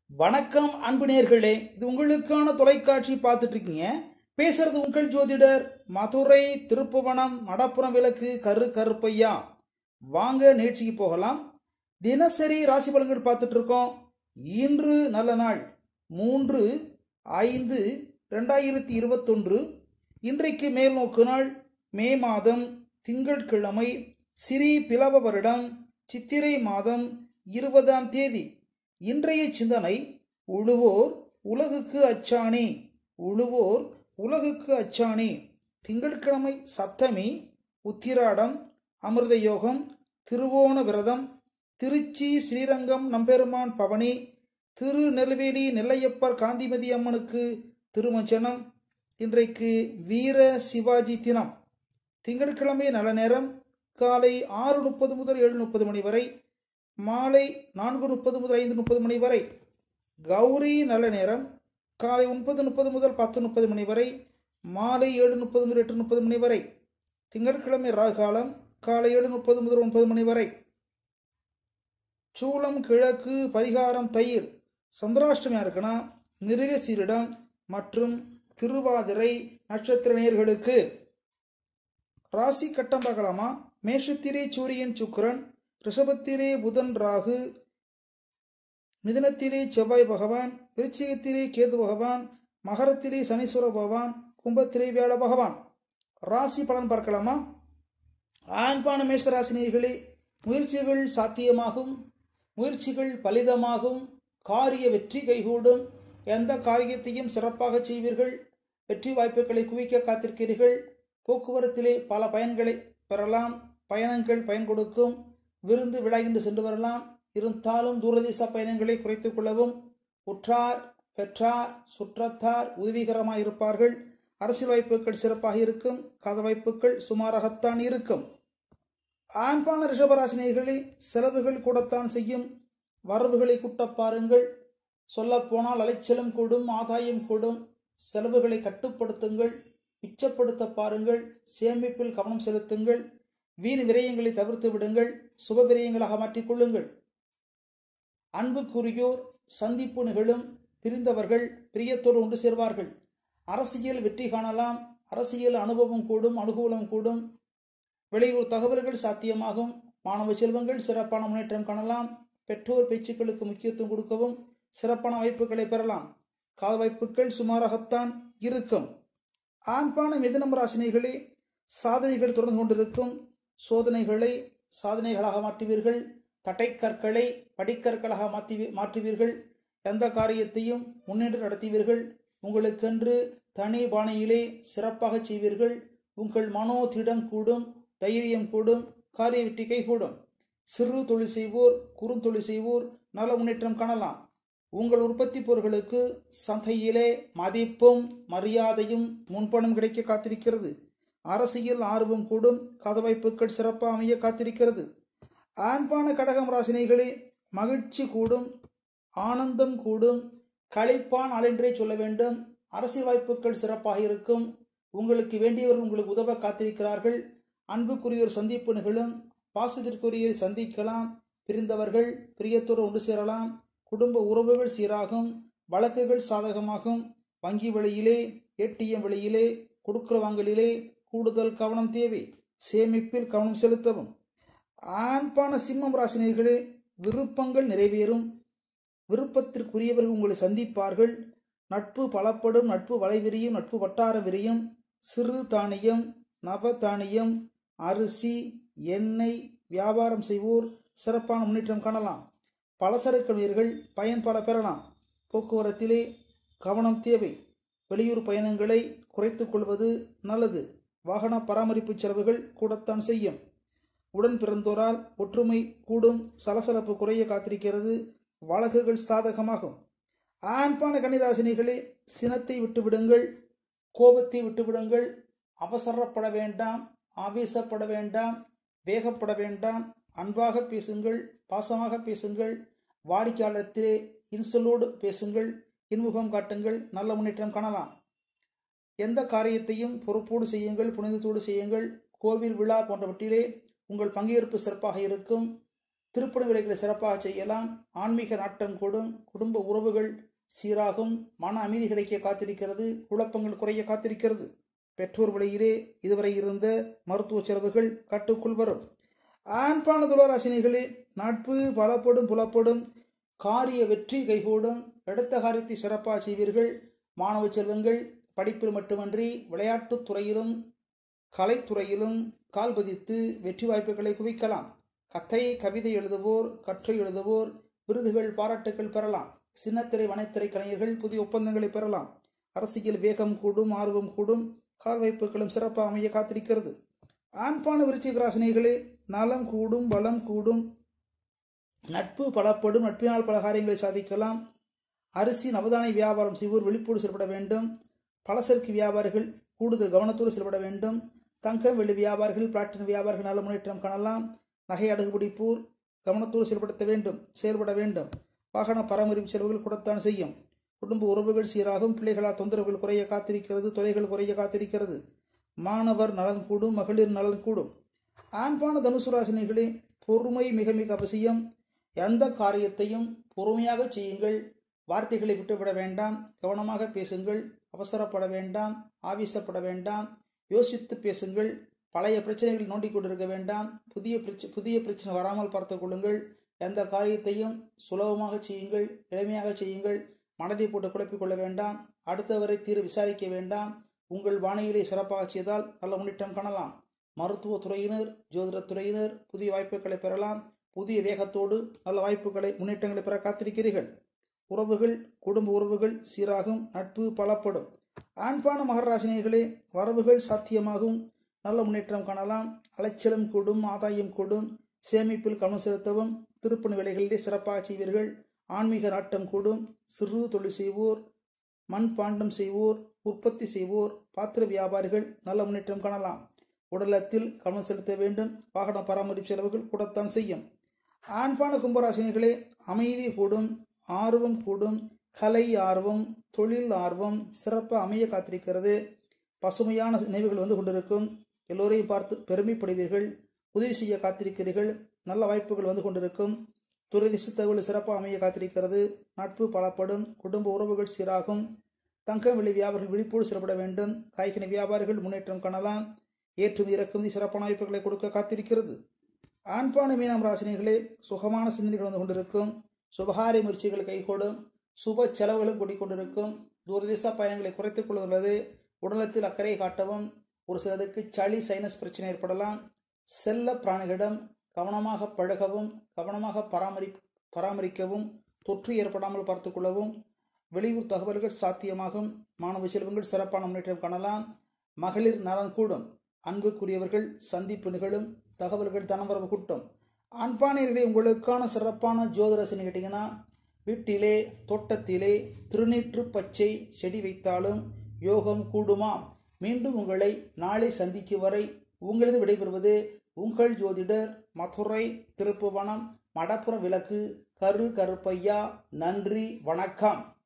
வணக்கம் அன்பு நேயர்களே, இது உங்களுக்கான தொலைக்காட்சி பார்த்துட்டு இருக்கீங்க. பேசுறது உங்கள் ஜோதிடர் மதுரை திருப்புவனம் மடப்புறம் விளக்கு கருப்பையா. வாங்க நிகழ்ச்சிக்கு போகலாம். தினசரி ராசி பலன்கள் பார்த்துட்டு இருக்கோம். இன்று நல்ல நாள் 3/5/2021. இன்றைக்கு மேல் நோக்கு நாள் மே மாதம் திங்கட்கிழமை, சிறீ பிலவ வருடம் சித்திரை மாதம் 20ஆம் தேதி. இன்றைய சிந்தனை: உழுவோர் உலகுக்கு அச்சாணி. உழுவோர் உலகுக்கு அச்சாணி. திங்கட்கிழமை சப்தமி, உத்திராடம், அமிர்த யோகம், திருவோண விரதம், திருச்சி ஸ்ரீரங்கம் நம்பெருமான் பவனி, திருநெல்வேலி நெல்லையப்பர் காந்திமதி அம்மனுக்கு திருமஞ்சனம். இன்றைக்கு வீர சிவாஜி தினம். திங்கட்கிழமை நல்ல நேரம் காலை 6:30 முதல் 7:30 மணி வரை, மாலை 4:30 முதல் 5:30 மணி வரை. கௌரி நல்ல நேரம் காலை 9:30 முதல் 10:30 மணி வரை, மாலை 7:30 முதல் 8:30 மணி வரை. திங்கட்கிழமை ராகாலம் காலை 7:30 முதல் 9 மணி வரை. சூலம் கிழக்கு, பரிகாரம் தயிர். சந்திராஷ்டமியா இருக்குன்னா மிருகசீரிடம் மற்றும் திருவாதிரை நட்சத்திர நேயர்களுக்கு ராசி கட்டம் பார்க்கலாமா? மேஷத்திலே சூரியன் சுக்கிரன், ரிஷபத்திலே புதன் ராகு, மிதுனத்திலே செவ்வாய் பகவான், விருச்சிகத்திலே கேது பகவான், மகரத்திலே சனீஸ்வர பகவான், கும்பத்திலே வியாழ பகவான். ராசி பலன் பார்க்கலாமா? ஆண்பான மேஷ ராசினியர்களே, முயற்சிகள் சாத்தியமாகும், முயற்சிகள் பலிதமாகும், காரிய வெற்றி கைகூடும், எந்த காரியத்தையும் சிறப்பாக செய்வீர்கள், வெற்றி வாய்ப்புகளை குவிக்க காத்திருக்கிறீர்கள். போக்குவரத்திலே பல பயன்களை பெறலாம், பயணங்கள் பயன் கொடுக்கும், விருந்து விழாகின்று சென்று வரலாம். இருந்தாலும் தூரதேச பயணங்களை குறைத்துக் கொள்ளவும். உற்றார் பெற்றார் சுற்றத்தார் உதவிகரமாக இருப்பார்கள். அரசியல் வாய்ப்புகள் சிறப்பாக இருக்கும், காதல் வாய்ப்புகள் சுமாராகத்தான் இருக்கும். ஆண்பான ரிஷபராசினியர்களே, செலவுகள் கூடத்தான் செய்யும், வரவுகளை கூட்ட பாருங்கள். சொல்ல போனால் அலைச்சலும் கூடும், ஆதாயம் கூடும். செலவுகளை கட்டுப்படுத்துங்கள், மிச்சப்படுத்த பாருங்கள். சேமிப்பில் கவனம் செலுத்துங்கள். வீண் விரயங்களை தவிர்த்து விடுங்கள், சுப விரயங்களாக மாற்றிக்கொள்ளுங்கள். அன்புக்குரியோர் சந்திப்பு நிகழும், பிரிந்தவர்கள் பிரியத்தோடு ஒன்று சேர்வார்கள். அரசியல் வெற்றி காணலாம், அரசியல் அனுபவம் கூடும், அனுகூலம் கூடும். வெளியூர் தகவல்கள் சாத்தியமாகும், மாணவ செல்வங்கள் சிறப்பான முன்னேற்றம் காணலாம். பெற்றோர் பேச்சுக்களுக்கு முக்கியத்துவம் கொடுக்கவும் சிறப்பான வாய்ப்புகளை பெறலாம். கால வாய்ப்புகள் சுமாராகத்தான் இருக்கும். ஆண்பான மிதுனம் ராசினிகளே, சாதனைகள் தொடர்ந்து கொண்டிருக்கும், சோதனைகளை சாதனைகளாக மாற்றுவீர்கள். தட்டைக்கற்களை படிக்கற்களாக மாற்றுவீர்கள். எந்த காரியத்தையும் முன்னின்று நடத்துவீர்கள். உங்களுக்கென்று தனி பாணியிலே சிறப்பாக செய்வீர்கள். உங்கள் மனோதிடம் கூடும், தைரியம் கூடும், காரிய வெற்றி கைகூடும். சிறு தொழில் செய்வோர் குறுந்தொழில் செய்வோர் நல்ல முன்னேற்றம் காணலாம். உங்கள் உற்பத்தி பொருட்களுக்கு சந்தையிலே மதிப்பும் மரியாதையும் முன்பணம் கிடைக்க காத்திருக்கிறது. அரசியல் ஆர்வம் கூடும், கதவாய்ப்புகள் சிறப்பாக அமைய காத்திருக்கிறது. ஆண்பான கடகம் ராசினிகளே, மகிழ்ச்சி கூடும், ஆனந்தம் கூடும், களிப்பான் அலென்றே சொல்ல வேண்டும். அரசியல் வாய்ப்புகள் சிறப்பாக இருக்கும். உங்களுக்கு வேண்டியவர்கள் உங்களுக்கு உதவ காத்திருக்கிறார்கள். அன்புக்குரியோர் சந்திப்பு நிகழும், பாசத்திற்குரியோரை சந்திக்கலாம். பிரிந்தவர்கள் பிரியத்தோடு ஒன்று சேரலாம். குடும்ப உறவுகள் சீராகும், வழக்குகள் சாதகமாகும். வங்கி வழியிலே ஏடிஎம் வழியிலே கொடுக்கிற வாங்கலிலே கூடுதல் கவனம் தேவை. சேமிப்பில் கவனம் செலுத்தவும். ஆண்பான சிம்மம் ராசினியர்களே, விருப்பங்கள் நிறைவேறும், விருப்பத்திற்குரியவர்கள் உங்களை சந்திப்பார்கள். நட்பு பலப்படும், நட்பு வலை விரியும், நட்பு வட்டார விரியும். சிறு தானியம் நவ தானியம் அரிசி எண்ணெய் வியாபாரம் செய்வோர் சிறப்பான முன்னேற்றம் காணலாம். பலசரக்கு வீரர்கள் பயன்பட பெறலாம். போக்குவரத்திலே கவனம் தேவை. வெளியூர் பயணங்களை குறைத்துக் கொள்வது நல்லது. வாகன பராமரிப்பு செலவுகள் கூடத்தான் செய்யும். உடன் பிறந்தோரால் ஒற்றுமை கூடும், சலசலப்பு குறைய காத்திருக்கிறது. வழக்குகள் சாதகமாகும். ஆண்பான கன்னிராசினிகளே, சினத்தை விட்டுவிடுங்கள், கோபத்தை விட்டுவிடுங்கள். அவசரப்பட வேண்டாம், ஆவேசப்பட வேண்டாம், வேகப்பட வேண்டாம். அன்பாக பேசுங்கள், பாசமாக பேசுங்கள். வாடிக்கையாளத்திலே இன்சொல்லோடு பேசுங்கள், இன்முகம் காட்டுங்கள். நல்ல முன்னேற்றம் காணலாம். எந்த காரியத்தையும் பொறுப்போடு செய்யுங்கள், புனிதத்தோடு செய்யுங்கள். கோவில் விழா போன்றவற்றிலே உங்கள் பங்கேற்பு சிறப்பாக இருக்கும். திருப்பணி வேலைகளை சிறப்பாக செய்யலாம். ஆன்மீக நாட்டம் கூடும். குடும்ப உறவுகள் சீராகும். மன அமைதி கிடைக்க காத்திருக்கிறது. குழப்பங்கள் குறைய காத்திருக்கிறது. பெற்றோர் வழியிலே இதுவரை இருந்த மருத்துவ செலவுகள் கட்டுக்குள் வரும். ஆண்பான துளாராசினிகளே, நட்பு பலப்படும் புலப்படும். காரிய வெற்றி கைகூடும். எடுத்த காரியத்தை சிறப்பாக செய்வீர்கள். மாணவ செல்வங்கள் படிப்பில் மட்டுமன்றி விளையாட்டுத் துறையிலும் கலைத்துறையிலும் கால் பதித்து வெற்றி வாய்ப்புகளை குவிக்கலாம். கதை கவிதை எழுதுவோர், கட்டுரை எழுதுவோர் விருதுகள் பாராட்டுகள் பெறலாம். சின்னத்திரை வனத்திரை கலைஞர்கள் புதிய ஒப்பந்தங்களை பெறலாம். அரசியல் வேகம் கூடும். ஆர்வம் கூடும். கால் வாய்ப்புகளும் சிறப்பாக அமைய காத்திருக்கிறது. ஆண்பான விருச்சிக ராசினிகளே, நலம் கூடும். பலம் கூடும். நட்பு பலப்படும். நட்பினால் பல காரியங்களை சாதிக்கலாம். அரிசி நவதானிய வியாபாரம் செய்வோர் விழிப்போடு செயல்பட வேண்டும். பலசரக்கு வியாபாரிகள் கூடுதல் கவனத்தோடு செயல்பட வேண்டும். தங்கம் வெள்ளி வியாபாரிகள் பிளாட்டினம் வியாபாரிகள் நல்ல முன்னேற்றம் காணலாம். நகை அடகு பிடிப்போர் கவனத்தோடு செயல்பட வேண்டும். வாகன பராமரிப்பு செலவுகள் கூடத்தான் செய்யும். குடும்ப உறவுகள் சீராகும். பிள்ளைகளால் தொந்தரவுகள் குறைய காத்திருக்கிறது. தொகைகள் குறைய காத்திருக்கிறது. மாணவர் நலன் கூடும். மகளிர் நலன் கூடும். ஆண்பான தனுசு ராசினிகளே, பொறுமை மிக மிக அவசியம். எந்த காரியத்தையும் பொறுமையாக செய்யுங்கள். வார்த்தைகளை விட்டுவிட வேண்டாம். கவனமாக பேசுங்கள். அவசரப்பட வேண்டாம். ஆவேசப்பட வேண்டாம். யோசித்து பேசுங்கள். பழைய பிரச்சனைகள் நோண்டிக் கொண்டிருக்க வேண்டாம். புதிய பிரச்சனை வராமல் பார்த்துக் கொள்ளுங்கள். எந்த காரியத்தையும் சுலபமாக செய்யுங்கள். எளிமையாக செய்யுங்கள். மனதை போட்டு குழப்பிக் கொள்ள வேண்டாம். அடுத்தவரை விசாரிக்க வேண்டாம். உங்கள் வானிலை சிறப்பாக செய்தால் நல்ல முன்னேற்றம் காணலாம். மருத்துவ துறையினர், ஜோதிட துறையினர் புதிய வாய்ப்புகளை பெறலாம். புதிய வேகத்தோடு நல்ல வாய்ப்புகளை முன்னேற்றங்களை பெற காத்திருக்கிறீர்கள். உறவுகள் குடும்ப உறவுகள் சீராகும். நட்பு பலப்படும். ஆண்பான மகர ராசினிகளே, வரவுகள் சாத்தியமாகும். நல்ல முன்னேற்றம் காணலாம். அலைச்சலும் கூடும். ஆதாயம் கூடும். சேமிப்பில் கவனம் செலுத்தவும். திருப்பணி வேலைகளிலே சிறப்பாக செய்வீர்கள். ஆன்மீக நாட்டம் கூடும். சிறு தொழில் செய்வோர், மண் பாண்டம் செய்வோர், உற்பத்தி செய்வோர், பாத்திர வியாபாரிகள் நல்ல முன்னேற்றம் காணலாம். உடலத்தில் கவனம் செலுத்த வேண்டும். வாகன பராமரிப்பு செலவுகள் கூடத்தான் செய்யும். ஆண்பான கும்பராசினிகளே, அமைதி கூடும். ஆர்வம் கூடும். கலை ஆர்வம், தொழில் ஆர்வம் சிறப்பாக அமைய காத்திருக்கிறது. பசுமையான நினைவுகள் வந்து கொண்டிருக்கும். எல்லோரையும் பார்த்து பெருமைப்படுவீர்கள். உதவி செய்ய காத்திருக்கிறீர்கள். நல்ல வாய்ப்புகள் வந்து கொண்டிருக்கும். துறைதிசு தகவல் சிறப்பாக அமைய காத்திருக்கிறது. நட்பு பலப்படும். குடும்ப உறவுகள் சீராகும். தங்கம் வெள்ளி வியாபாரிகள் விழிப்போடு செயல்பட வேண்டும். காய்கனி வியாபாரிகள் முன்னேற்றம் காணலாம். ஏற்றுமதி இறக்குமதி சிறப்பான வாய்ப்புகளை கொடுக்க காத்திருக்கிறது. ஆண்பான மீனம் ராசினிகளே, சுகமான சிந்தனைகள் வந்து கொண்டிருக்கும். சுபகாரிய முயற்சிகள் கைகூடும். சுப செலவுகளும் கூடிக்கொண்டிருக்கும். தூரதேச பயணங்களை குறைத்துக் கொள்வது. உடலத்தில் அக்கறை காட்டவும். ஒரு சிலருக்கு சளி சைனஸ் பிரச்சனை ஏற்படலாம். செல்ல பிராணிகளிடம் கவனமாக பழகவும் கவனமாக பராமரிக்கவும் தொற்று ஏற்படாமல் பார்த்துக் கொள்ளவும். வெளியூர் தகவல்கள் சாத்தியமாகும். மாணவ செல்வங்கள் சிறப்பான முன்னேற்றம் காணலாம். மகளிர் நலன் கூடும். அன்புக்குரியவர்கள் சந்திப்பு நிகழும். தகவல்கள் தனவரவு கூட்டும். ஆண்பானியர்களே, உங்களுக்கான சிறப்பான ஜோதிடரசனை கேட்டீங்கன்னா, வீட்டிலே தோட்டத்திலே திருநீற்று பச்சை செடி வைத்தாலும் யோகம் கூடுமாம். மீண்டும் உங்களை நாளை சந்திக்கும் வரை உங்களது விடைபெறுவது உங்கள் ஜோதிடர் மதுரை திருப்புவனம் மடப்புற விளக்கு கருப்பையா. நன்றி, வணக்கம்.